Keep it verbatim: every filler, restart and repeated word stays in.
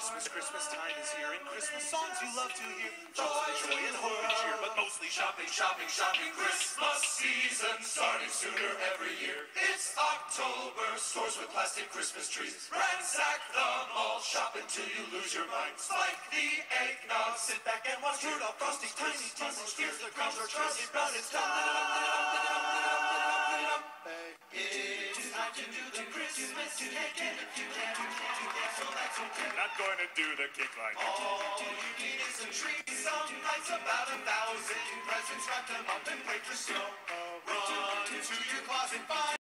Christmas, Christmas time is here, and Christmas songs you love to hear. Joy, joy, and hope and cheer, but mostly shopping, shopping, shopping. Christmas season starting sooner every year. It's October, stores with plastic Christmas trees. Ransack the mall, shop until you lose your mind. Spike the eggnog, sit back and watch Rudolph, Frosty, Tiny Tim, Steers the Crumbs, or Charlie Brown. It's time. It's time to do the Christmas cake, and if you can't do that, so that's okay. Not going to do the cake line. All you need is some trees, some lights, about a thousand presents. Wrap them up and wait for snow. Run to your closet, find